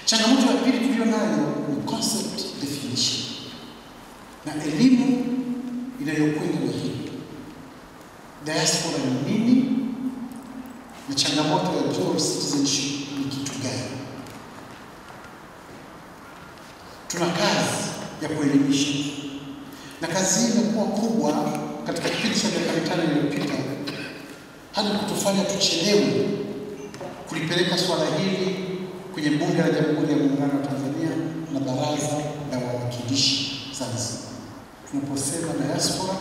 Changamoto ya pili tulio nayo ni concept definition na elimu inayokwenda na hili. Diaspora ni nini? Na changamoto ya dual citizenship ni kitu gani? Tuna kazi ya kuelimisha, na kazi hii imekuwa kubwa katika kipindi cha miaka 5 iliyopita hadi kutufanya tuchelewe kulipeleka swala hili kwenye Bunge la Jamhuri ya Muungano wa Tanzania na Baraza la Wawakilishi Zanzibar. Tunaposema diaspora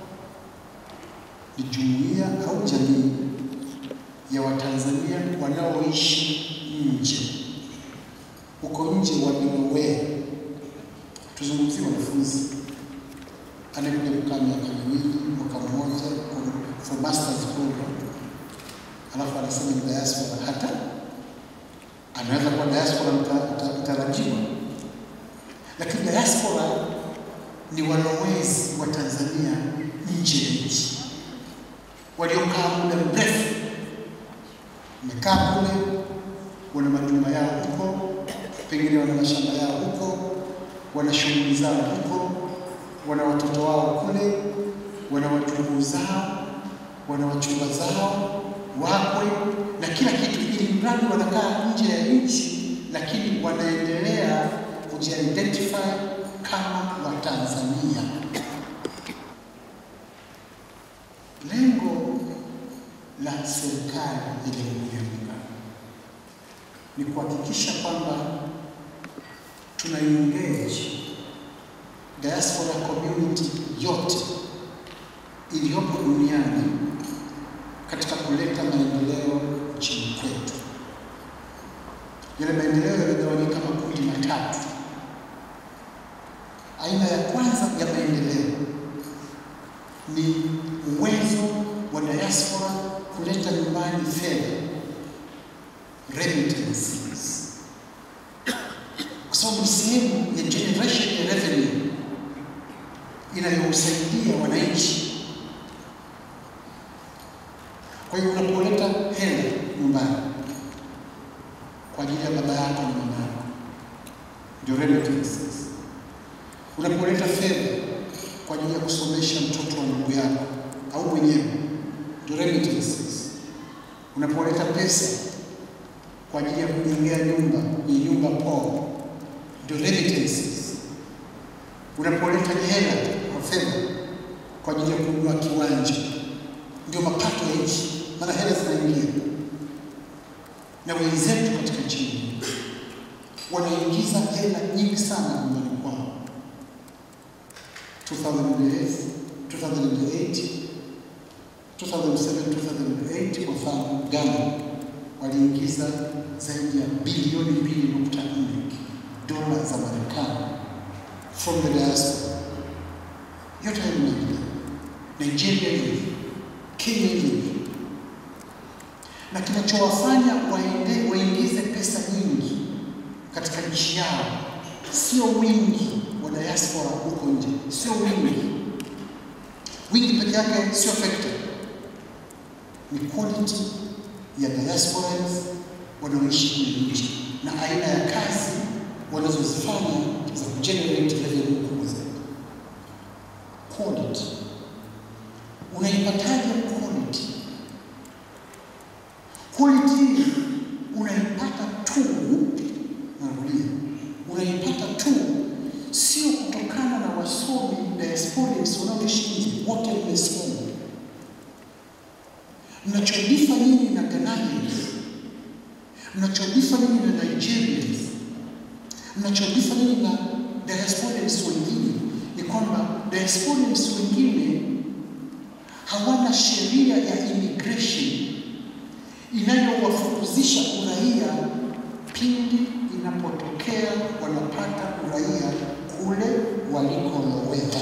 ni jumuiya au jamii ya Watanzania wanaoishi nje, uko nje wa Norway. Tuzungumzie wanafunzi anakuja kukaa miaka 2, mwaka mmoja for master's program, alafu anasema ni diaspora. Hata anaweza kuwa diaspora mtarajiwa, lakini diaspora ni walowezi wa Tanzania nje ya nchi, waliokaa muda mrefu, wamekaa kule, wana majumba yao huko, pengine wana mashamba yao huko, wana shughuli zao huko, wana watoto wao kule, wana wajukuu zao, wana wachumba zao, wakwe na kila kitu, ili mradi wanakaa nje ya nchi, lakini wanaendelea kujiidentify kama Watanzania. Lengo la serikali ya Jamhuri ya Muungano ni kuhakikisha kwamba tuna engage diaspora community yote iliyopo duniani katika kuleta maendeleo nchini kwetu. Yale maendeleo yanagawanyika makundi matatu. Aina ya kwanza ya maendeleo ni uwezo wa diaspora kuleta nyumbani fedha, remittances, kwa sababu sehemu ya generation ya revenue inayosaidia wananchi. Kwa hiyo unapoleta hela nyumbani kwa ajili ya baba yako na mama yako, ndio remittances. Unapoleta fedha kwa ajili ya kusomesha mtoto wa ndugu yako au mwenyewe, ndio remittances. Unapoleta pesa kwa ajili ya kujengea nyumba, ni nyumba poa, ndio remittances. Unapoleta hela kwa fedha kwa ajili ya kununua kiwanja, ndio mapato ya nchi, maana hela zinaingia. Na wenzetu katika nchi wanaingiza hela nyingi sana nyumbani kwao. 2008, 2007, kwa mfano Ghana waliingiza zaidi ya bilioni 2.4 dola za Marekani from the diaspora. Yote hayo ni Nigeria hivi, Kenya hivi. Na kinachowafanya waingize pesa nyingi katika nchi yao sio wingi wa diaspora huko nje, sio wingi. Wingi peke yake sio factor, ni quality ya diasporans wanaoishi kule nje na aina ya kazi wanazozifanya za kugenerate revenue kubwa zaidi. Quality. Unaipataje quality? Quality unaipata tu, narudia, unaipata tu sio kutokana na wasomi diasporans wanaoishi nje, wote wamesoma. Mnachodifa nini na Ghanaians? Mnachodifa nini na Nigerians? Mnachodifa nini na diasporans wengine? Ni kwamba diasporans wengine hawana sheria ya immigration inayowafukuzisha uraia pindi inapotokea wanapata uraia kule walikoloweka.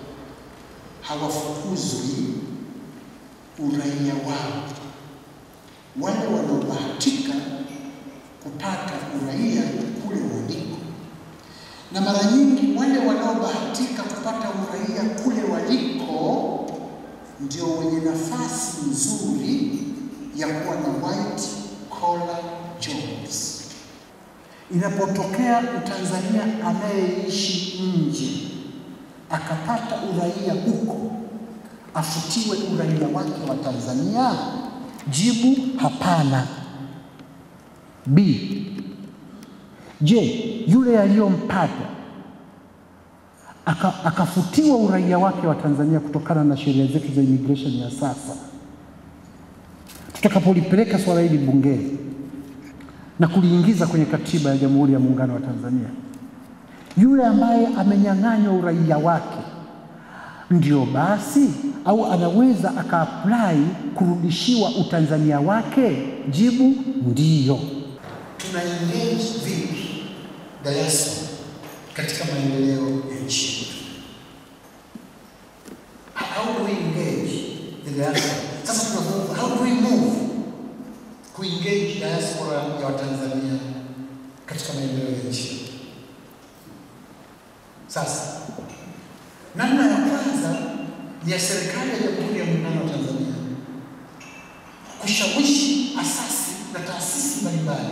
Hawafukuzwi uraia wao. Wale wanaobahatika kupata uraia kule waliko, na mara nyingi wale wanaobahatika kupata uraia kule waliko ndio wenye nafasi nzuri ya kuwa na white collar jobs. Inapotokea Mtanzania anayeishi nje akapata uraia huko, afutiwe uraia wake wa Tanzania? Jibu: hapana. B. Je, yule aliyompata akafutiwa uraia wake wa Tanzania kutokana na sheria zetu za immigration ya sasa, tutakapolipeleka swala hili bungeni na kuliingiza kwenye katiba ya Jamhuri ya Muungano wa Tanzania, yule ambaye amenyang'anywa uraia wake ndio basi au anaweza aka-apply kurudishiwa utanzania wake? Jibu: ndiyo. Tuna engage vipi diaspora katika maendeleo ya nchi yetu? How do we engage the diaspora? Sasa how do we move to engage diaspora ya Watanzania katika maendeleo ya nchi yetu? Sasa namna ya kwanza ni ya serikali ya Jamhuri ya Muungano wa Tanzania kushawishi asasi na taasisi mbalimbali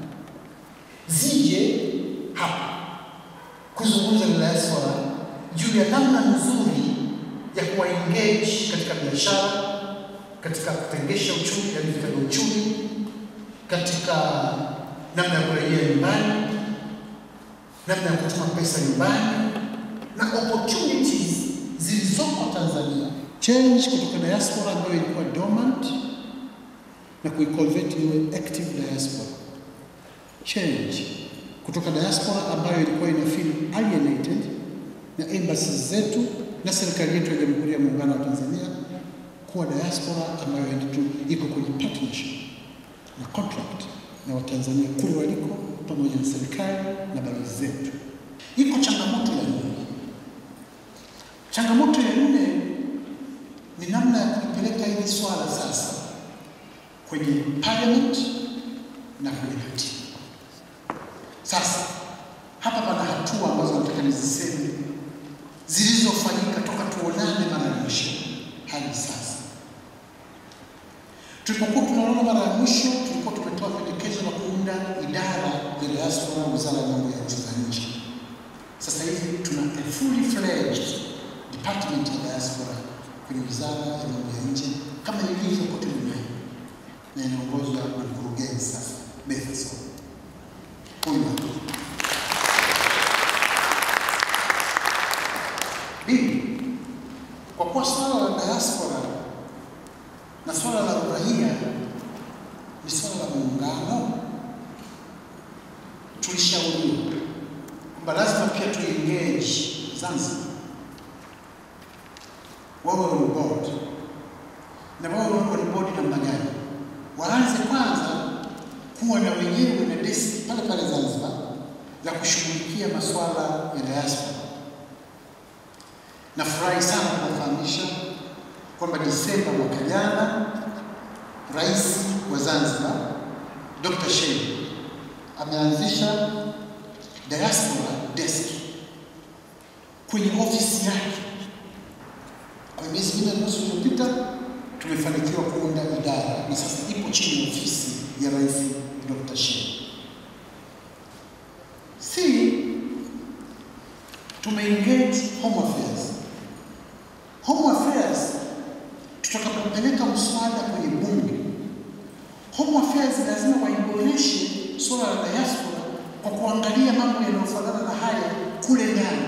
zije hapa kuzungumza na diaspora juu ya namna nzuri ya kuwa engage katika biashara, katika kutengesha uchumi, yani vitega uchumi, katika namna ya kurejea nyumbani, namna ya kutuma pesa nyumbani, na opportunities zilizoko Tanzania. Change kutoka diaspora ambayo ilikuwa dormant na kuiconvert iwe active diaspora. Change kutoka diaspora ambayo ilikuwa ina feel alienated na embassies zetu na serikali yetu ya Jamhuri ya Muungano wa Tanzania, kuwa diaspora ambayo iko kwenye partnership na contract na Watanzania kule waliko pamoja na serikali na balozi zetu. Iko changamoto ya nne. Changamoto ya nne ni namna ya kupeleka hili swala sasa kwenye parliament na kwenye katiba. Sasa hapa pana hatua ambazo nataka niziseme zilizofanyika toka tuonane mara ya mwisho hadi sasa. Tulipokuwa tunaona mara ya mwisho, tulikuwa tumetoa pendekezo la kuunda idara ya diaspora, wizara ya mambo ya nchi za nje. Sasa hivi tuna a fully fledged department ya diaspora kwenye wizara ya mambo ya nje kama ilivyo kote duniani, na inaongozwa na mkurugenzi sasa Bethesda. Huyu Bibi, kwa kuwa swala la diaspora na swala la uraia ni swala la muungano, tulishauriwa kwamba lazima pia tu-engage Zanzibar, wawe on board. Na wawe on board namna gani? Waanze kwanza kuwa na wenyewe na desk pale pale Zanzibar la kushughulikia masuala ya diaspora. Nafurahi sana kuwafahamisha kwamba Desemba mwaka jana Rais wa Zanzibar Dr. Shein ameanzisha diaspora desk kwenye ofisi yake. Kwa miezi minne na nusu iliyopita tumefanikiwa kuunda idara na sasa ipo chini ya ofisi ya Rais Dr. Shein. Tumeengage Home Affairs. Home Affairs, tutakapopeleka mswada kwenye bunge, Home Affairs lazima waiboreshe swala la diaspora kwa kuangalia mambo yanayofanana na haya kule ndani.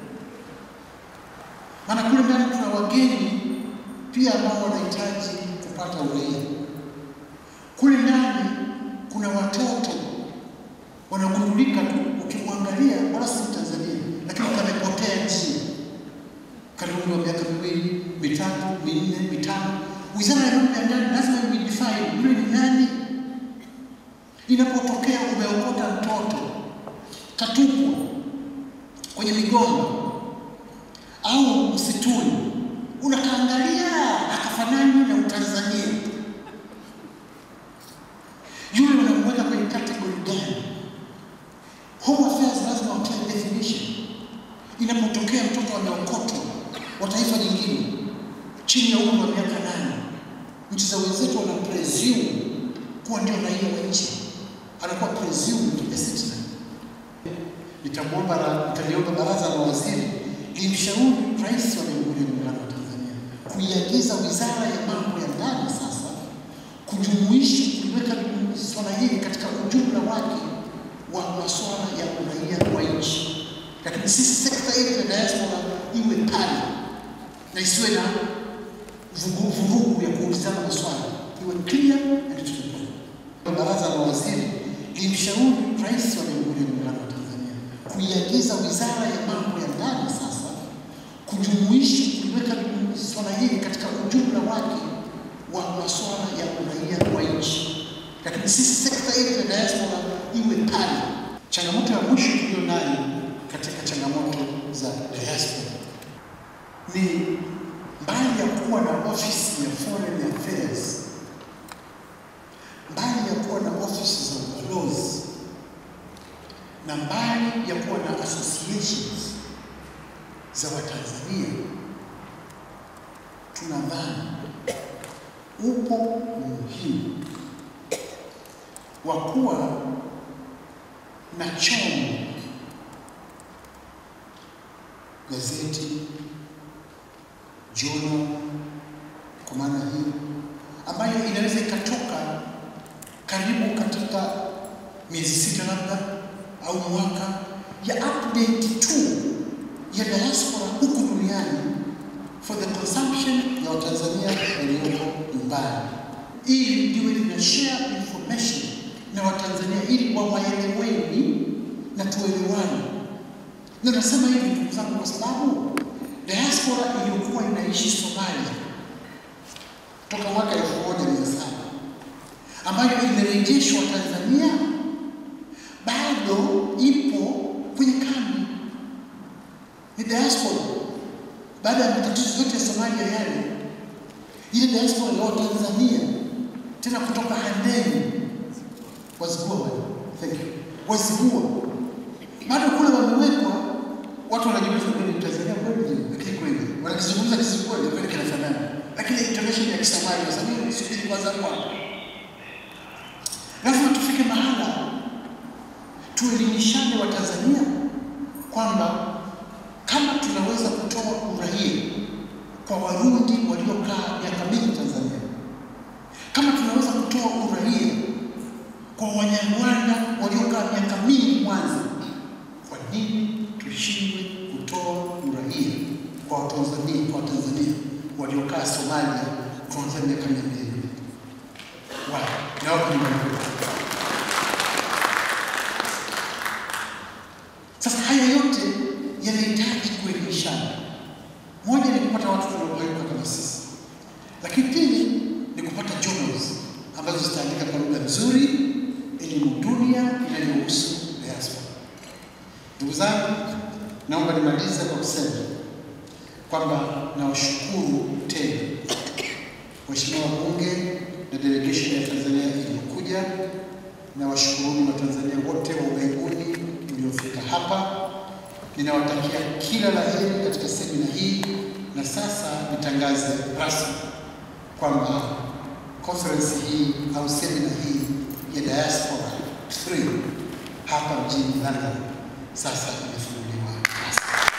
Maana kule ndani kuna wageni pia ambao wanahitaji kupata uraia. Kule ndani kuna watoto wanagundulika tu, ukimwangalia wala si Tanzania, lakini kamepotea nchi. Karibu miaka 2, 3, 4, 5. Wizara ya mambo ya ndani lazima idefine yule ni nani. Inapotokea umeokota mtoto katupwa kwenye migomba au msituni, unakaangalia akafanani na Utanzania, yule unamweka kwenye category gani? Home Affairs lazima watoe definition. Inapotokea mtoto ameokotwa wa taifa lingine chini ya umri wa miaka 8, nchi za wenzetu wana presume kuwa ndio raia wa nchi, anakuwa presumed a citizen. nitaliomba baraza la mawaziri limshauri Rais wa Jamhuri ya Muungano wa Tanzania kuiagiza Wizara ya Mambo ya Ndani sasa kujumuisha kuliweka swala hili katika ujumla wake wa masuala ya uraia wa nchi. Lakini sisi sekta ile ya diaspora iwe pale na isiwe na vuguvugu ya kuulizana maswali, iwe clear and to the point. Baraza la mawaziri limshauri Rais wa Jamhuri ya Muungano wa Tanzania kuiagiza Wizara ya Mambo ya Ndani sasa kujumuisha kuliweka swala hili katika ujumla wake wa masuala ya uraia wa nchi. Lakini sisi sekta ile ya diaspora iwe pale. Changamoto ya mwisho tuliyo nayo katika changamoto za diaspora ni mbali ya kuwa na ofisi ya foreign affairs, mbali ya kuwa na ofisi za ubalozi, na mbali ya kuwa na associations za Watanzania, tunadhani upo umuhimu wa kuwa na chombo, gazeti, journal, kwa maana hii ambayo inaweza ikatoka karibu katika miezi 6 labda au mwaka, ya update tu ya diaspora huku duniani for the consumption ya Watanzania walioko nyumbani, ili liwe lina share information na Watanzania ili wawaeleweni na tuelewane. Na nasema hivi ndugu zangu kwa sababu diaspora iliyokuwa inaishi Somalia toka mwaka 1900 ambayo imerejeshwa Tanzania bado ipo kwenye kambi. Ni diaspora baada ya matatizo yote ya Somalia yale, ile diaspora ya Tanzania tena kutoka Handeni wazibua bado kule wamewekwa. Watu wanajiuliza kwani Tanzania kweli, lakini kweli wanakizungumza kweli kweli kinafanana, lakini international ya Somalia Tanzania ni sisi kwanza kwa. Lazima tufike mahala tuelimishane wa Tanzania kwamba kama tunaweza kutoa uraia kwa Warundi waliokaa miaka mingi Tanzania, kama tunaweza kutoa uraia kwa Wanyarwanda waliokaa miaka mingi Mwanza, kwa nini tushindwe kutoa uraia kwa Watanzania waliokaa Somalia kuanzia miaka 200? Sasa haya yote yanahitaji kuelimishana. Moja ni kupata watu wanaoelewa kama sisi, lakini pili ni kupata journals ambazo zitaandika kwa lugha nzuri elimu dunia inayohusu diaspora. Ndugu zangu, naomba nimalize kwa kusema kwamba nawashukuru tena Mheshimiwa Bunge na delegation ya Tanzania iliyokuja, na washukuruni wa Tanzania wote wa ughaibuni mliofika hapa. Ninawatakia kila la heri katika semina hii, na sasa nitangaze rasmi kwamba conference hii au semina hii ya Diaspora 3 hapa mjini London sasa imefunguliwa rasmi.